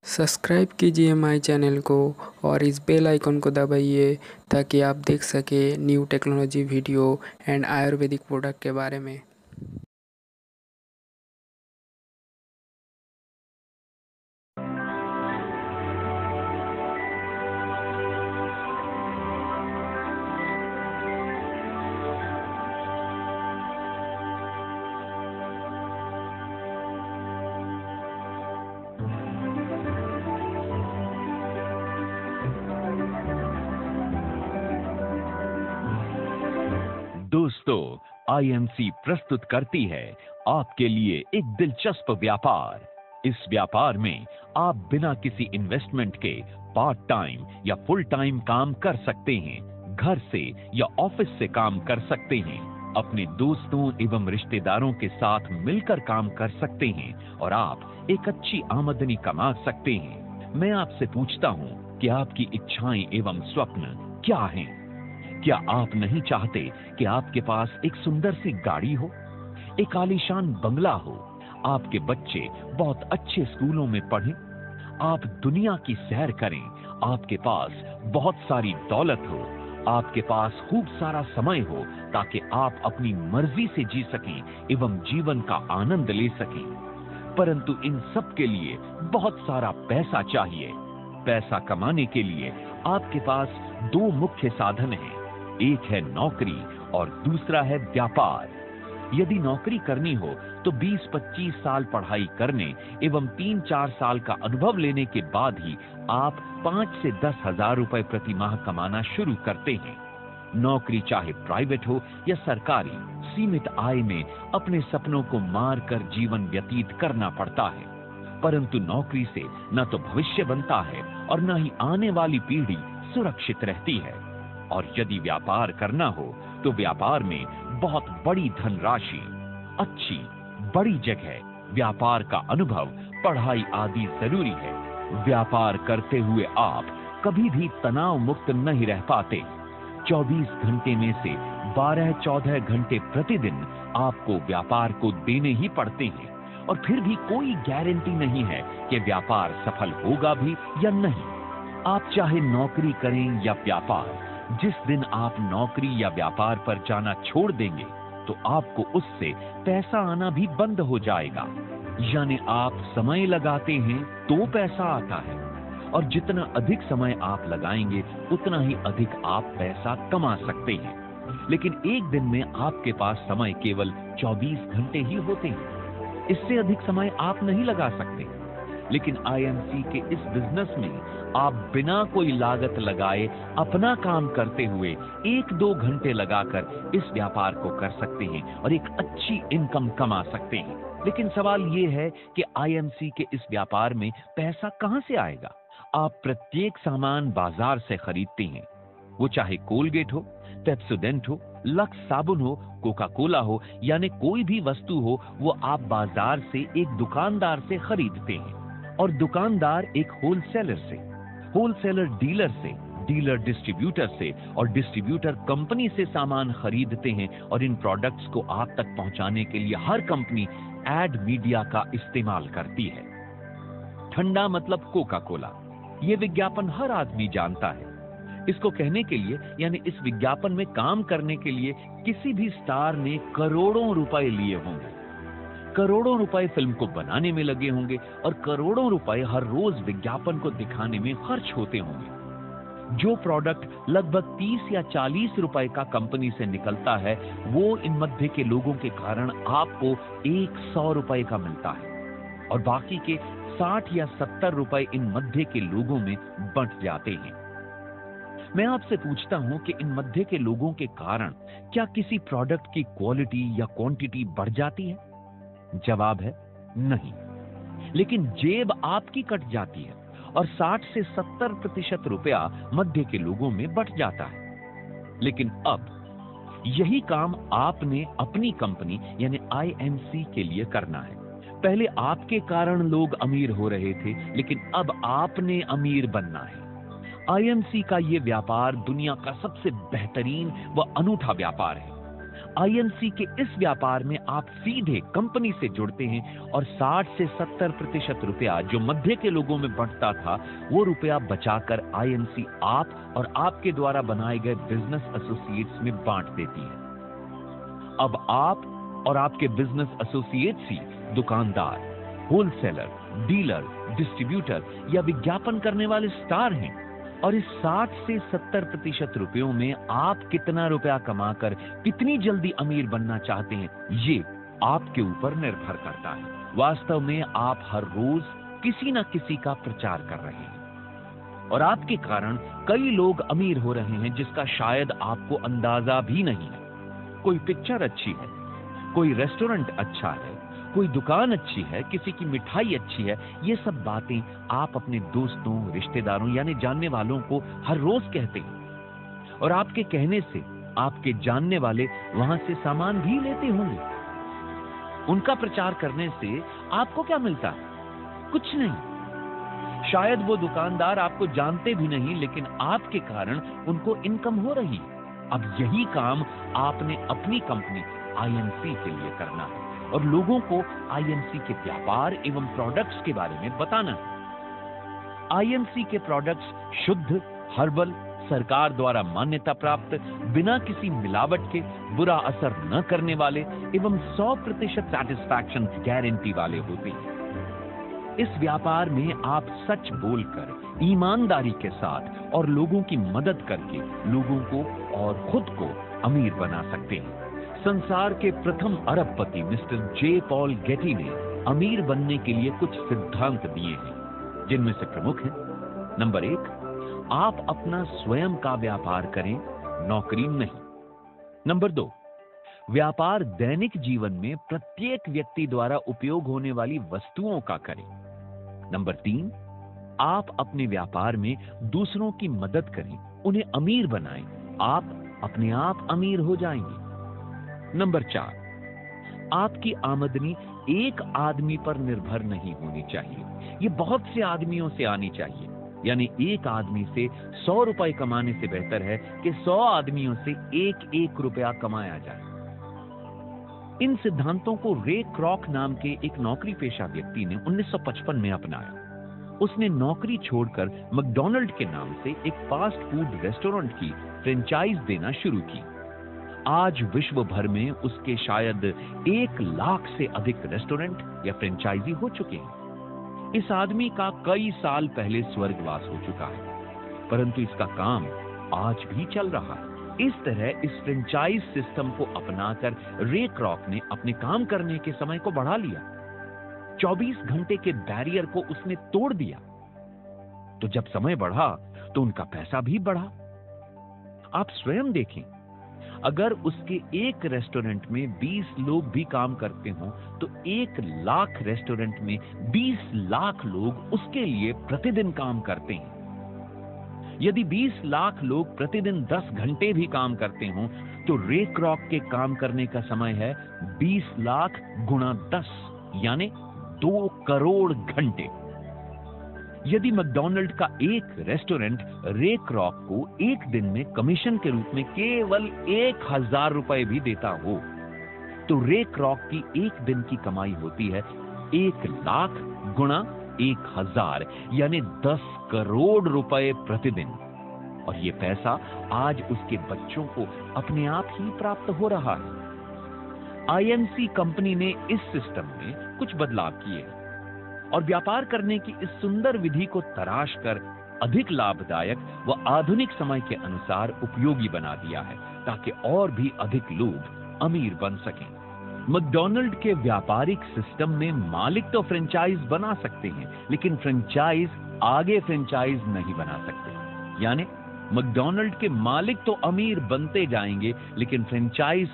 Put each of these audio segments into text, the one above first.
Subscribe कीजिए my channel को और इस बेल आइकन को दबाइए ताकि आप देख सकें new technology video and Ayurvedic product के बारे में। दोस्तों, आईएमसी प्रस्तुत करती है आपके लिए एक दिलचस्प व्यापार। इस व्यापार में आप बिना किसी इन्वेस्टमेंट के पार्ट टाइम या फुल टाइम काम कर सकते हैं, घर से या ऑफिस से काम कर सकते हैं, अपने दोस्तों एवं रिश्तेदारों के साथ मिलकर काम कर सकते हैं और आप एक अच्छी आमदनी कमा सकते हैं। मैं आपसे पूछता हूं कि आपकी इच्छाएं एवं स्वप्न क्या हैं? क्या आप नहीं चाहते कि आपके पास एक सुंदर सी गाड़ी हो, एक आलीशान बंगला हो, आपके बच्चे बहुत अच्छे स्कूलों में पढ़ें, आप दुनिया की सैर करें, आपके पास बहुत सारी दौलत हो, आपके पास खूब सारा समय हो ताकि आप अपनी मर्जी से जी सकें एवं जीवन का आनंद ले सकें। परंतु इन सब के लिए बहुत सारा पैसा चाहिए। पैसा कमाने के लिए आपके पास दो मुख्य साधन हैं। एक है नौकरी और दूसरा है व्यापार। यदि नौकरी करनी हो तो 20-25 साल पढ़ाई करने एवं 3-4 साल का अनुभव लेने के बाद ही आप 5 से 10 हजार रुपए प्रति माह कमाना शुरू करते हैं। नौकरी चाहे प्राइवेट हो या सरकारी, सीमित आय में अपने सपनों को मार कर जीवन व्यतीत करना पड़ता है। परंतु नौकरी से न तो भविष्य बनता है और न ही आने वाली पीढ़ी सुरक्षित रहती है। और यदि व्यापार करना हो तो व्यापार में बहुत बड़ी धनराशि, अच्छी बड़ी जगह, व्यापार का अनुभव, पढ़ाई आदि जरूरी है। व्यापार करते हुए आप कभी भी तनाव मुक्त नहीं रह पाते। 24 घंटे में से 12-14 घंटे प्रतिदिन आपको व्यापार को देने ही पड़ते हैं और फिर भी कोई गारंटी नहीं है कि व्यापार सफल होगा भी या नहीं। आप चाहे नौकरी करें या व्यापार, जिस दिन आप नौकरी या व्यापार पर जाना छोड़ देंगे तो आपको उससे पैसा आना भी बंद हो जाएगा। यानी आप समय लगाते हैं तो पैसा आता है और जितना अधिक समय आप लगाएंगे उतना ही अधिक आप पैसा कमा सकते हैं। लेकिन एक दिन में आपके पास समय केवल 24 घंटे ही होते हैं। इससे अधिक समय आप नहीं लगा सकते। लेकिन आईएमसी के इस बिजनेस में आप बिना कोई लागत लगाए अपना काम करते हुए 1-2 घंटे लगाकर इस व्यापार को कर सकते हैं और एक अच्छी इनकम कमा सकते हैं। लेकिन सवाल ये है कि आईएमसी के इस व्यापार में पैसा कहां से आएगा? आप प्रत्येक सामान बाजार से खरीदते हैं, वो चाहे कोलगेट हो, पेप्सोडेंट हो, लक्स साबुन हो, कोका कोला हो, यानी कोई भी वस्तु हो, वो आप बाजार से एक दुकानदार से खरीदते हैं और दुकानदार एक होलसेलर से, होलसेलर डीलर से, डीलर डिस्ट्रीब्यूटर से और डिस्ट्रीब्यूटर कंपनी से सामान खरीदते हैं और इन प्रोडक्ट्स को आप तक पहुंचाने के लिए हर कंपनी एड मीडिया का इस्तेमाल करती है। ठंडा मतलब कोका कोला, ये विज्ञापन हर आदमी जानता है। इसको कहने के लिए यानी इस विज्ञापन में काम करने के लिए किसी भी स्टार ने करोड़ों रुपए लिए होंगे, करोड़ों रुपए फिल्म को बनाने में लगे होंगे और करोड़ों रुपए हर रोज विज्ञापन को दिखाने में खर्च होते होंगे। जो प्रोडक्ट लगभग 30 या 40 रुपए का कंपनी से निकलता है वो इन मध्य के लोगों के कारण आपको 100 रुपए का मिलता है और बाकी के 60 या 70 रुपए इन मध्य के लोगों में बंट जाते हैं। मैं आपसे पूछता हूं कि इन मध्य के लोगों के कारण क्या किसी प्रोडक्ट की क्वालिटी या क्वांटिटी बढ़ जाती है? जवाब है नहीं। लेकिन जेब आपकी कट जाती है और 60 से 70% रुपया मध्य के लोगों में बट जाता है। लेकिन अब यही काम आपने अपनी कंपनी यानी आईएमसी के लिए करना है। पहले आपके कारण लोग अमीर हो रहे थे, लेकिन अब आपने अमीर बनना है। आईएमसी का यह व्यापार दुनिया का सबसे बेहतरीन व अनूठा व्यापार है। आईएमसी के इस व्यापार में आप सीधे कंपनी से जुड़ते हैं और 60 से 70% रुपया जो मध्य के लोगों में बंटता था, वो रुपया बचाकर आईएमसी आप और आपके द्वारा बनाए गए बिजनेस एसोसिएट्स में बांट देती है। अब आप और आपके बिजनेस एसोसिएट्स ही दुकानदार, होलसेलर, डीलर, डिस्ट्रीब्यूटर या विज्ञापन करने वाले स्टार हैं और इस 60 से 70% रुपयों में आप कितना रुपया कमाकर कितनी जल्दी अमीर बनना चाहते हैं, ये आपके ऊपर निर्भर करता है। वास्तव में आप हर रोज किसी न किसी का प्रचार कर रहे हैं और आपके कारण कई लोग अमीर हो रहे हैं जिसका शायद आपको अंदाजा भी नहीं है। कोई पिक्चर अच्छी है, कोई रेस्टोरेंट अच्छा है, कोई दुकान अच्छी है, किसी की मिठाई अच्छी है, ये सब बातें आप अपने दोस्तों, रिश्तेदारों यानी जानने वालों को हर रोज कहते हैं और आपके कहने से आपके जानने वाले वहां से सामान भी लेते होंगे। उनका प्रचार करने से आपको क्या मिलता है? कुछ नहीं। शायद वो दुकानदार आपको जानते भी नहीं, लेकिन आपके कारण उनको इनकम हो रही है। अब यही काम आपने अपनी कंपनी आईएमसी के लिए करना है और लोगों को आईएमसी के व्यापार एवं प्रोडक्ट्स के बारे में बताना है। आईएमसी के प्रोडक्ट्स शुद्ध, हर्बल, सरकार द्वारा मान्यता प्राप्त, बिना किसी मिलावट के, बुरा असर न करने वाले एवं 100% सैटिस्फैक्शन गारंटी वाले होते हैं। इस व्यापार में आप सच बोलकर, ईमानदारी के साथ और लोगों की मदद करके लोगों को और खुद को अमीर बना सकते हैं। संसार के प्रथम अरबपति मिस्टर जे पॉल गेटी ने अमीर बनने के लिए कुछ सिद्धांत दिए हैं, जिनमें से प्रमुख हैं। नंबर 1, आप अपना स्वयं का व्यापार करें, नौकरी नहीं। नंबर 2, व्यापार दैनिक जीवन में प्रत्येक व्यक्ति द्वारा उपयोग होने वाली वस्तुओं का करें। नंबर 3, आप अपने व्यापार में दूसरों की मदद करें, उन्हें अमीर बनाएं, आप अपने आप अमीर हो जाएंगे। नंबर 4, आपकी आमदनी एक आदमी पर निर्भर नहीं होनी चाहिए, ये बहुत से आदमियों से आनी चाहिए। यानी एक आदमी से 100 रुपए कमाने से बेहतर है कि 100 आदमियों से 1-1 रुपया कमाया जाए। इन सिद्धांतों को रे क्रॉक नाम के एक नौकरी पेशा व्यक्ति ने 1955 में अपनाया। उसने नौकरी छोड़कर मैकडॉनल्ड के नाम से एक फास्ट फूड रेस्टोरेंट की फ्रेंचाइज देना शुरू की। आज विश्व भर में उसके शायद 1 लाख से अधिक रेस्टोरेंट या फ्रेंचाइजी हो चुके हैं। इस आदमी का कई साल पहले स्वर्गवास हो चुका है, परंतु इसका काम आज भी चल रहा है। इस तरह इस फ्रेंचाइज सिस्टम को अपनाकर रे क्रॉक ने अपने काम करने के समय को बढ़ा लिया। 24 घंटे के बैरियर को उसने तोड़ दिया। तो जब समय बढ़ा तो उनका पैसा भी बढ़ा। आप स्वयं देखें, अगर उसके एक रेस्टोरेंट में 20 लोग भी काम करते हों तो 1 लाख रेस्टोरेंट में 20 लाख लोग उसके लिए प्रतिदिन काम करते हैं। यदि 20 लाख लोग प्रतिदिन 10 घंटे भी काम करते हों तो रे क्रॉक के काम करने का समय है 20 लाख गुणा 10 यानी 2 करोड़ घंटे। यदि मैकडॉनल्ड का एक रेस्टोरेंट रे क्रॉक को एक दिन में कमीशन के रूप में केवल 1000 रुपए भी देता हो तो रे क्रॉक की एक दिन की कमाई होती है 1 लाख गुणा 1000 यानी 10 करोड़ रुपए प्रतिदिन। और ये पैसा आज उसके बच्चों को अपने आप ही प्राप्त हो रहा है। आईएमसी कंपनी ने इस सिस्टम में कुछ बदलाव किए हैं और व्यापार करने की इस सुंदर विधि को तराश कर अधिक लाभदायक व आधुनिक समय के अनुसार उपयोगी बना दिया है ताकि और भी अधिक लोग अमीर बन सकें। मैकडॉनल्ड के व्यापारिक सिस्टम में मालिक तो फ्रेंचाइज बना सकते हैं, लेकिन फ्रेंचाइज आगे फ्रेंचाइज नहीं बना सकते। यानी मैकडॉनल्ड के मालिक तो अमीर बनते जाएंगे लेकिन फ्रेंचाइज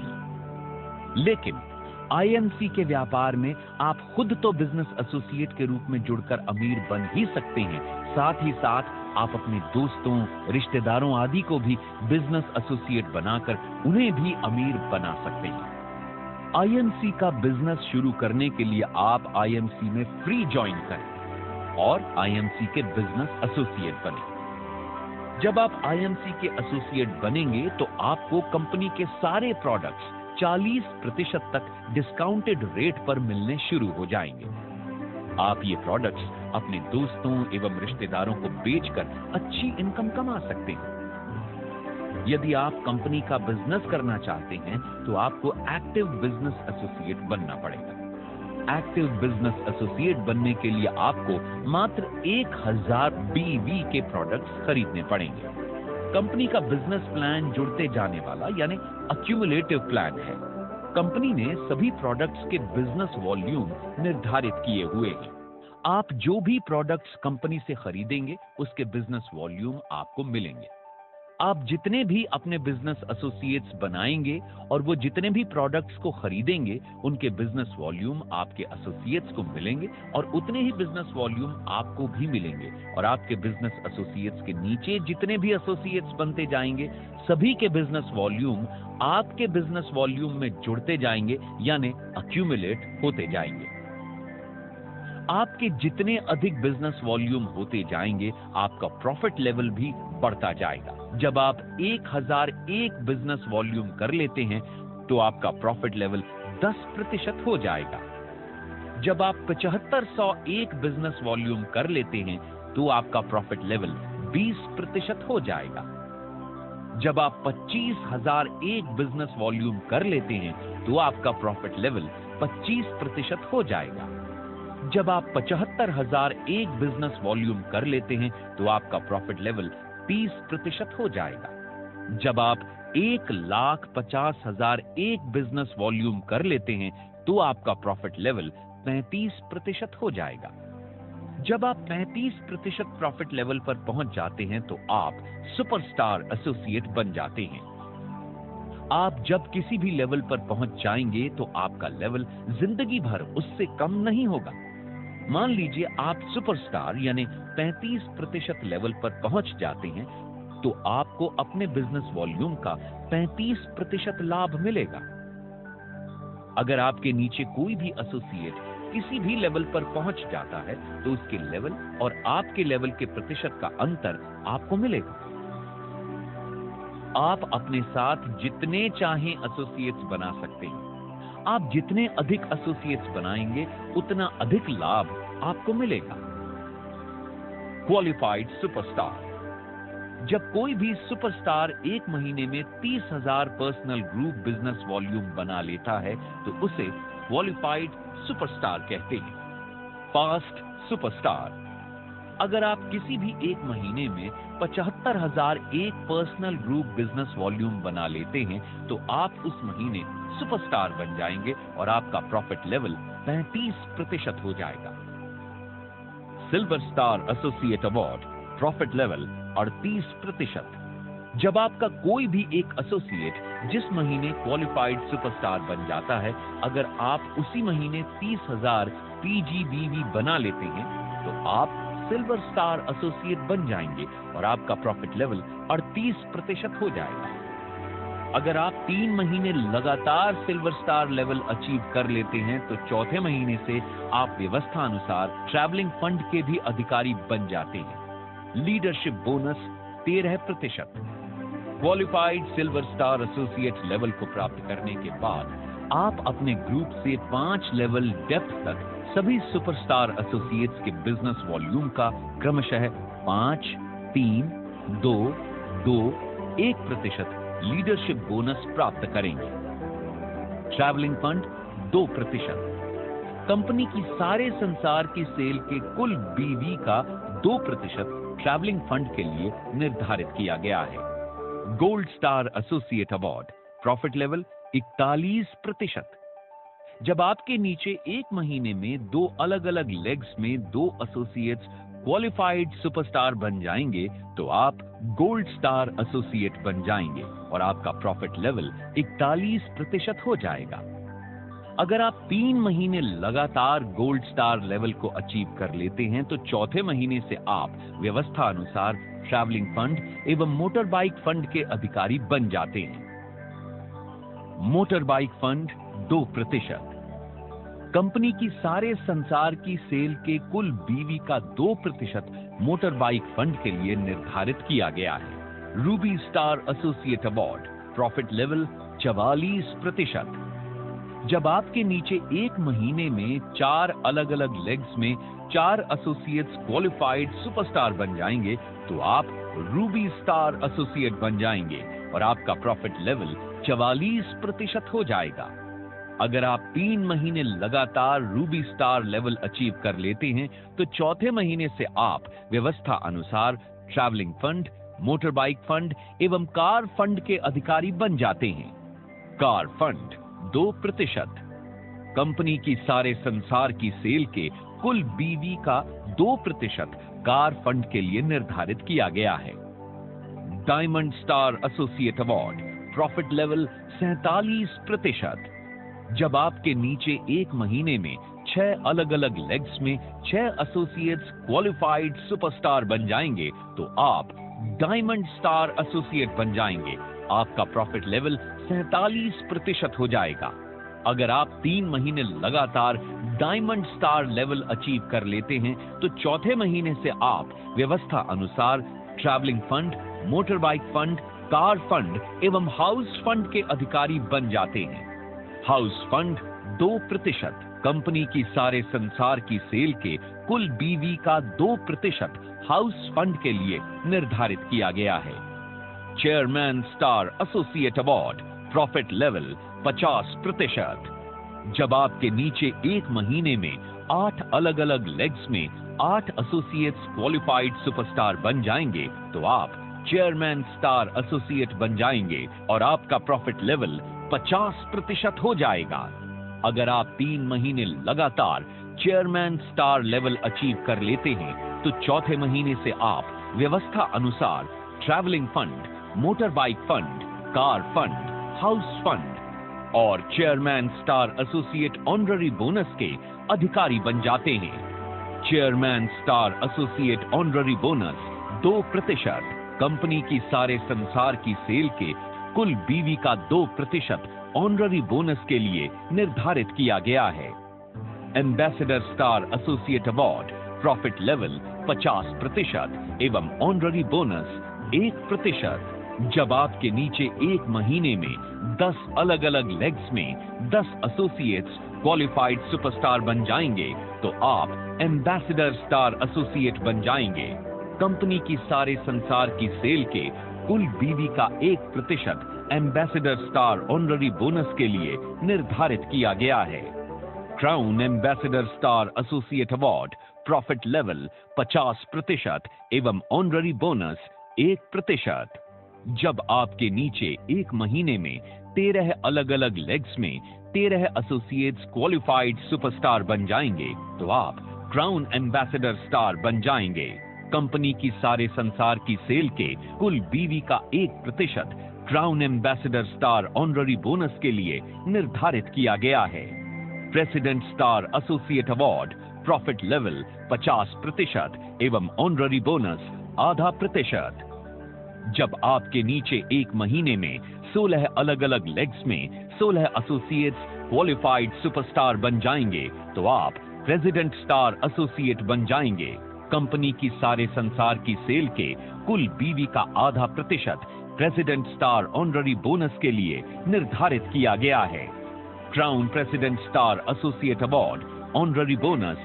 नहीं। लेकिन आईएमसी के व्यापार में आप खुद तो बिजनेस एसोसिएट के रूप में जुड़कर अमीर बन ही सकते हैं, साथ ही साथ आप अपने दोस्तों, रिश्तेदारों आदि को भी बिजनेस एसोसिएट बनाकर उन्हें भी अमीर बना सकते हैं। आईएमसी का बिजनेस शुरू करने के लिए आप आईएमसी में फ्री ज्वाइन करें और आईएमसी के बिजनेस एसोसिएट बने। जब आप आईएमसी के एसोसिएट बनेंगे तो आपको कंपनी के सारे प्रोडक्ट्स 40% तक डिस्काउंटेड रेट पर मिलने शुरू हो जाएंगे। आप ये प्रोडक्ट्स अपने दोस्तों एवं रिश्तेदारों को बेचकर अच्छी इनकम कमा सकते हैं। यदि आप कंपनी का बिजनेस करना चाहते हैं तो आपको एक्टिव बिजनेस एसोसिएट बनना पड़ेगा। एक्टिव बिजनेस एसोसिएट बनने के लिए आपको मात्र 1000 बीवी के प्रोडक्ट्स खरीदने पड़ेंगे। कंपनी का बिजनेस प्लान जुड़ते जाने वाला यानी अक्यूमुलेटिव प्लान है। कंपनी ने सभी प्रोडक्ट्स के बिजनेस वॉल्यूम निर्धारित किए हुए हैं। आप जो भी प्रोडक्ट्स कंपनी से खरीदेंगे उसके बिजनेस वॉल्यूम आपको मिलेंगे। आप जितने भी अपने बिजनेस एसोसिएट्स बनाएंगे और वो जितने भी प्रोडक्ट्स को खरीदेंगे उनके बिजनेस वॉल्यूम आपके एसोसिएट्स को मिलेंगे और उतने ही बिजनेस वॉल्यूम आपको भी मिलेंगे। और आपके बिजनेस एसोसिएट्स के नीचे जितने भी एसोसिएट्स बनते जाएंगे सभी के बिजनेस वॉल्यूम आपके बिजनेस वॉल्यूम में जुड़ते जाएंगे यानी अक्यूमुलेट होते जाएंगे। आपके जितने अधिक बिजनेस वॉल्यूम होते जाएंगे आपका प्रॉफिट लेवल भी बढ़ता जाएगा। जब आप 1001 बिजनेस वॉल्यूम कर लेते हैं तो आपका प्रॉफिट लेवल 10% हो जाएगा। जब आप 7501 बिजनेस वॉल्यूम कर लेते हैं तो आपका प्रॉफिट लेवल 20% हो जाएगा। जब आप 25001 बिजनेस वॉल्यूम कर लेते हैं तो आपका प्रॉफिट लेवल 25% हो जाएगा। जब आप 75001 बिजनेस वॉल्यूम कर लेते हैं तो आपका प्रॉफिट लेवल 30% हो जाएगा। जब आप 1,50,001 बिजनेस वॉल्यूम कर लेते हैं तो आपका प्रॉफिट लेवल 35% हो जाएगा। जब आप 35% प्रॉफिट लेवल पर पहुंच जाते हैं तो आप सुपरस्टार एसोसिएट बन जाते हैं। आप जब किसी भी लेवल पर पहुंच जाएंगे तो आपका लेवल जिंदगी भर उससे कम नहीं होगा। मान लीजिए आप सुपरस्टार यानी 35% लेवल पर पहुंच जाते हैं तो आपको अपने बिजनेस वॉल्यूम का 35% लाभ मिलेगा। अगर आपके नीचे कोई भी एसोसिएट किसी भी लेवल पर पहुंच जाता है तो उसके लेवल और आपके लेवल के प्रतिशत का अंतर आपको मिलेगा। आप अपने साथ जितने चाहें एसोसिएट्स बना सकते हैं। आप जितने अधिक एसोसिएट्स बनाएंगे उतना अधिक लाभ आपको मिलेगा। Qualified superstar. जब कोई भी सुपरस्टार एक महीने में 30,000 पर्सनल ग्रुप बिजनेस वॉल्यूम बना लेता है तो उसे क्वालिफाइड सुपरस्टार कहते हैं। Fast superstar. अगर आप किसी भी एक महीने में 75,001 पर्सनल ग्रुप बिजनेस वॉल्यूम बना लेते हैं तो आप उस महीने सुपरस्टार बन जाएंगे और आपका प्रॉफिट लेवल 35% हो जाएगा। Silver star associate award, profit level 38%। जब आपका कोई भी एक एसोसिएट जिस महीने क्वालिफाइड सुपरस्टार बन जाता है, अगर आप उसी महीने 30,000 पीजीबीवी बना लेते हैं तो आप सिल्वर स्टार एसोसिएट बन जाएंगे और आपका प्रॉफिट लेवल 38% हो जाएगा। अगर आप 3 महीने लगातार सिल्वर स्टार लेवल अचीव कर लेते हैं तो चौथे महीने से आप व्यवस्था अनुसार ट्रैवलिंग फंड के भी अधिकारी बन जाते हैं। Leadership bonus 13%। Qualified silver star associate level को प्राप्त करने के बाद आप अपने ग्रुप से 5 लेवल डेप्थ तक सभी सुपरस्टार एसोसिएट्स के बिजनेस वॉल्यूम का क्रमशः 5, 3, 2, 2, 1% लीडरशिप बोनस प्राप्त करेंगे। Travelling fund 2%। कंपनी की सारे संसार की सेल के कुल बीवी का 2% ट्रैवलिंग फंड के लिए निर्धारित किया गया है। Gold star associate award, profit level 41%। जब आपके नीचे एक महीने में 2 अलग अलग लेग्स में 2 एसोसिएट्स क्वालिफाइड सुपरस्टार बन जाएंगे तो आप गोल्ड स्टार एसोसिएट बन जाएंगे और आपका प्रॉफिट लेवल 41% हो जाएगा। अगर आप 3 महीने लगातार गोल्ड स्टार लेवल को अचीव कर लेते हैं तो चौथे महीने से आप व्यवस्था अनुसार ट्रैवलिंग फंड एवं मोटर बाइक फंड के अधिकारी बन जाते हैं। Motor bike fund 2%। कंपनी की सारे संसार की सेल के कुल बीवी का 2% मोटर बाइक फंड के लिए निर्धारित किया गया है। Ruby star associate award, profit level 44%। जब आपके नीचे एक महीने में 4 अलग अलग लेग्स में 4 एसोसिएट्स क्वालिफाइड सुपरस्टार बन जाएंगे तो आप रूबी स्टार एसोसिएट बन जाएंगे और आपका प्रॉफिट लेवल 44% हो जाएगा। अगर आप 3 महीने लगातार रूबी स्टार लेवल अचीव कर लेते हैं तो चौथे महीने से आप व्यवस्था अनुसार travelling fund, motor bike fund एवं कार फंड के अधिकारी बन जाते हैं। Car fund 2%। कंपनी की सारे संसार की सेल के कुल बीवी का 2% कार फंड के लिए निर्धारित किया गया है। Diamond star associate award, profit level 47%। जब आपके नीचे एक महीने में 6 अलग अलग लेग्स में 6 एसोसिएट्स क्वालिफाइड सुपरस्टार बन जाएंगे तो आप डायमंड स्टार एसोसिएट बन जाएंगे। आपका प्रॉफिट लेवल 47% हो जाएगा। अगर आप 3 महीने लगातार डायमंड स्टार लेवल अचीव कर लेते हैं तो चौथे महीने से आप व्यवस्था अनुसार travelling fund, motor bike fund, car fund एवं हाउस फंड के अधिकारी बन जाते हैं। House fund 2%। कंपनी की सारे संसार की सेल के कुल बीवी का 2% हाउस फंड के लिए निर्धारित किया गया है। Chairman star associate award, profit level 50%। जब आपके नीचे एक महीने में 8 अलग अलग लेग्स में 8 एसोसिएट्स क्वालिफाइड सुपरस्टार बन जाएंगे तो आप चेयरमैन स्टार एसोसिएट बन जाएंगे और आपका प्रॉफिट लेवल 50% हो जाएगा। अगर आप 3 महीने लगातार चेयरमैन स्टार लेवल अचीव कर लेते हैं तो चौथे महीने से आप व्यवस्था अनुसार travelling fund, motor bike fund, car fund, house fund और chairman star associate honorary bonus के अधिकारी बन जाते हैं। Chairman star associate honorary bonus 2%। Company की सारे संसार की सेल के कुल बीवी का 2% ऑनररी बोनस के लिए निर्धारित किया गया है। Ambassador star associate award, profit level 50% एवं ऑनररी बोनस 1%। जब आपके नीचे एक महीने में 10 अलग अलग लेग्स में 10 एसोसिएट्स क्वालिफाइड सुपरस्टार बन जाएंगे तो आप एम्बेसडर स्टार एसोसिएट बन जाएंगे। कंपनी की सारे संसार की सेल के कुल बीवी का 1% एम्बेसडर स्टार ऑनररी बोनस के लिए निर्धारित किया गया है। Crown ambassador star associate award, profit level 50% एवं ऑनररी बोनस 1%। जब आपके नीचे एक महीने में 13 अलग अलग लेग्स में 13 एसोसिएट्स क्वालिफाइड सुपरस्टार बन जाएंगे तो आप क्राउन एम्बेसडर स्टार बन जाएंगे। कंपनी की सारे संसार की सेल के कुल बीवी का 1% crown ambassador star honorary bonus के लिए निर्धारित किया गया है। President star associate award, profit level 50% एवं ऑनररी बोनस ½ जब आपके नीचे एक महीने में 16 अलग अलग लेग्स में 16 एसोसिएट्स क्वालिफाइड सुपरस्टार बन जाएंगे तो आप प्रेसिडेंट स्टार एसोसिएट बन जाएंगे। कंपनी की सारे संसार की सेल के कुल बीवी का ½ प्रेसिडेंट स्टार ऑनररी बोनस के लिए निर्धारित किया गया है। Crown president star associate award, honorary bonus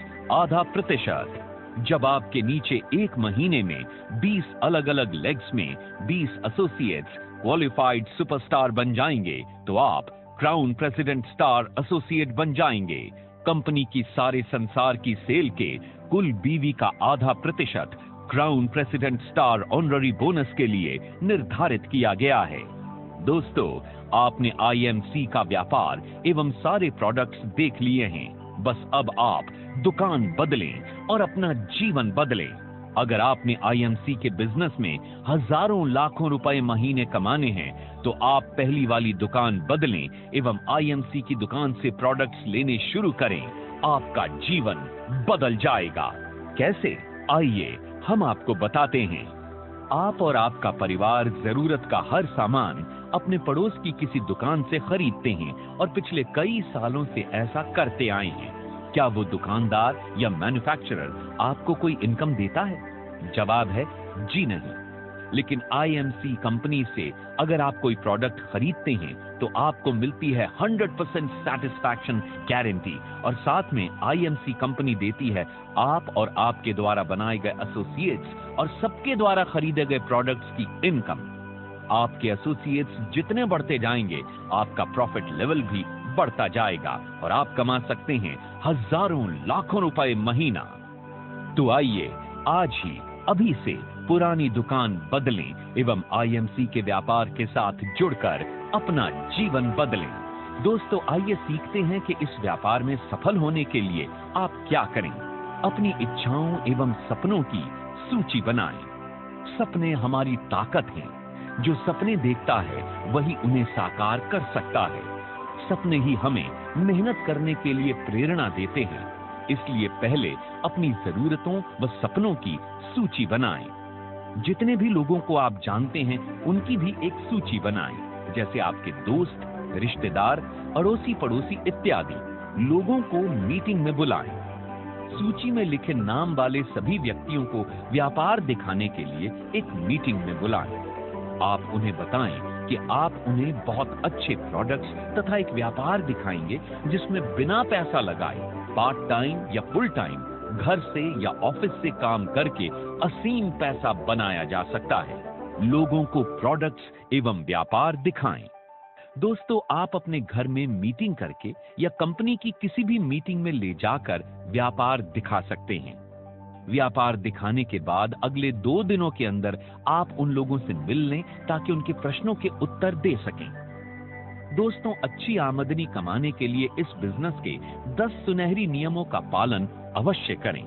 ½ जब आपके नीचे एक महीने में 20 अलग अलग लेग्स में 20 एसोसिएट्स क्वालिफाइड सुपरस्टार बन जाएंगे तो आप क्राउन प्रेसिडेंट स्टार एसोसिएट बन जाएंगे। कंपनी की सारे संसार की सेल के कुल बीवी का ½ crown president star honorary bonus के लिए निर्धारित किया गया है। दोस्तों, आपने आईएमसी का व्यापार एवं सारे प्रोडक्ट्स देख लिए हैं। बस अब आप दुकान बदलें और अपना जीवन बदलें। अगर आपने आईएमसी के बिजनेस में हजारों लाखों रुपए महीने कमाने हैं तो आप पहली वाली दुकान बदलें एवं आईएमसी की दुकान से प्रोडक्ट्स लेने शुरू करें। आपका जीवन बदल जाएगा। कैसे? आइए हम आपको बताते हैं। आप और आपका परिवार जरूरत का हर सामान अपने पड़ोस की किसी दुकान से खरीदते हैं और पिछले कई सालों से ऐसा करते आए हैं। क्या वो दुकानदार या मैन्युफैक्चरर आपको कोई इनकम देता है? जवाब है जी नहीं। लेकिन आईएमसी कंपनी से अगर आप कोई प्रोडक्ट खरीदते हैं तो आपको मिलती है 100% सैटिस्फैक्शन गारंटी, और साथ में आईएमसी कंपनी देती है आप और आपके द्वारा बनाए गए एसोसिएट्स और सबके द्वारा खरीदे गए प्रोडक्ट्स की इनकम। आपके एसोसिएट्स जितने बढ़ते जाएंगे आपका प्रॉफिट लेवल भी बढ़ता जाएगा और आप कमा सकते हैं हजारों लाखों रुपए महीना। तो आइए आज ही अभी से पुरानी दुकान बदलें एवं आईएमसी के व्यापार के साथ जुड़कर अपना जीवन बदलें। दोस्तों, आइए सीखते हैं कि इस व्यापार में सफल होने के लिए आप क्या करें। अपनी इच्छाओं एवं सपनों की सूची बनाएं। सपने हमारी ताकत हैं। जो सपने देखता है वही उन्हें साकार कर सकता है। सपने ही हमें मेहनत करने के लिए प्रेरणा देते हैं। इसलिए पहले अपनी जरूरतों व सपनों की सूची बनाएं। जितने भी लोगों को आप जानते हैं उनकी भी एक सूची बनाएं, जैसे आपके दोस्त, रिश्तेदार, अड़ोसी पड़ोसी इत्यादि लोगों को मीटिंग में बुलाएं। सूची में लिखे नाम वाले सभी व्यक्तियों को व्यापार दिखाने के लिए एक मीटिंग में बुलाएं। आप उन्हें बताएं कि आप उन्हें बहुत अच्छे प्रोडक्ट्स तथा एक व्यापार दिखाएंगे जिसमें बिना पैसा लगाए पार्ट टाइम या फुल टाइम घर से या ऑफिस से काम करके असीम पैसा बनाया जा सकता है। लोगों को प्रोडक्ट्स एवं व्यापार दिखाएं। दोस्तों, आप अपने घर में मीटिंग करके या कंपनी की किसी भी मीटिंग में ले जाकर व्यापार दिखा सकते हैं। व्यापार दिखाने के बाद अगले 2 दिनों के अंदर आप उन लोगों से मिल लें ताकि उनके प्रश्नों के उत्तर दे सकें। दोस्तों, अच्छी आमदनी कमाने के लिए इस बिजनेस के 10 सुनहरी नियमों का पालन अवश्य करें।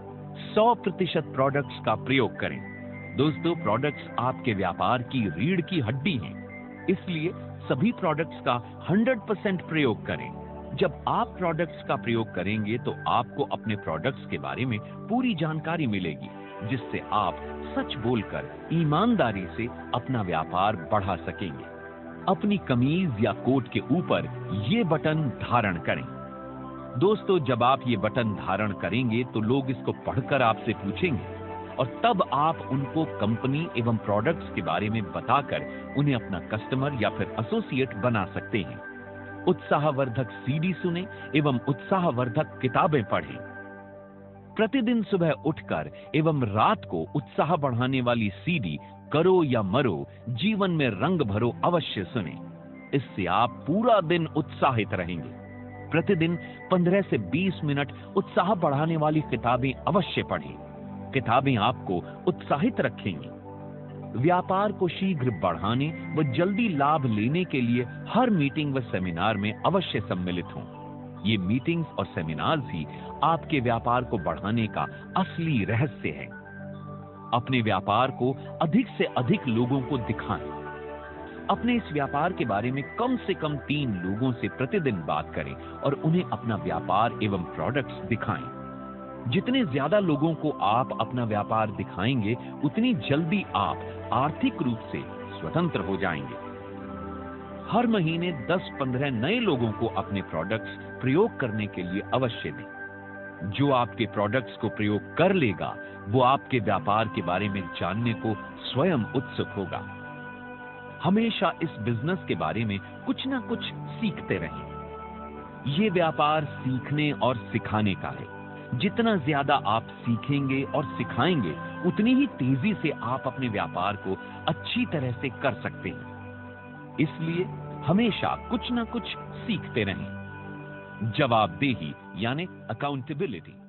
100% प्रोडक्ट्स का प्रयोग करें। दोस्तों, प्रोडक्ट्स आपके व्यापार की रीढ़ की हड्डी हैं, इसलिए सभी प्रोडक्ट्स का 100% प्रयोग करें। जब आप प्रोडक्ट्स का प्रयोग करेंगे तो आपको अपने प्रोडक्ट्स के बारे में पूरी जानकारी मिलेगी, जिससे आप सच बोलकर ईमानदारी से अपना व्यापार बढ़ा सकेंगे। अपनी कमीज या कोट के ऊपर ये बटन धारण करें। दोस्तों, जब आप ये बटन धारण करेंगे तो लोग इसको पढ़कर आपसे पूछेंगे और तब आप उनको कंपनी एवं प्रोडक्ट्स के बारे में बताकर उन्हें अपना कस्टमर या फिर एसोसिएट बना सकते हैं। उत्साहवर्धक सीडी सुने एवं उत्साहवर्धक किताबें पढ़ें। प्रतिदिन सुबह उठकर एवं रात को उत्साह बढ़ाने वाली सीडी करो या मरो, जीवन में रंग भरो अवश्य सुने। इससे आप पूरा दिन उत्साहित रहेंगे। प्रतिदिन 15 से 20 मिनट उत्साह बढ़ाने वाली किताबें अवश्य पढ़ें। किताबें आपको उत्साहित रखेंगी। व्यापार को शीघ्र बढ़ाने व जल्दी लाभ लेने के लिए हर मीटिंग व सेमिनार में अवश्य सम्मिलित हों। ये मीटिंग्स और सेमिनार्स ही आपके व्यापार को बढ़ाने का असली रहस्य है। अपने व्यापार को अधिक से अधिक लोगों को दिखाएं। अपने इस व्यापार के बारे में कम से कम 3 लोगों से प्रतिदिन बात करें और उन्हें अपना व्यापार एवं प्रोडक्ट्स दिखाएं। जितने ज्यादा लोगों को आप अपना व्यापार दिखाएंगे, उतनी जल्दी आप आर्थिक रूप से स्वतंत्र हो जाएंगे। हर महीने 10-15 नए लोगों को अपने प्रोडक्ट्स प्रयोग करने के लिए अवश्य दें। जो आपके प्रोडक्ट्स को प्रयोग कर लेगा, वो आपके व्यापार के बारे में जानने को स्वयं उत्सुक होगा। हमेशा इस बिजनेस के बारे में कुछ ना कुछ सीखते रहें। ये व्यापार सीखने और सिखाने का है। जितना ज्यादा आप सीखेंगे और सिखाएंगे, उतनी ही तेजी से आप अपने व्यापार को अच्छी तरह से कर सकते हैं। इसलिए हमेशा कुछ ना कुछ सीखते रहें। जवाबदेही यानी अकाउंटेबिलिटी।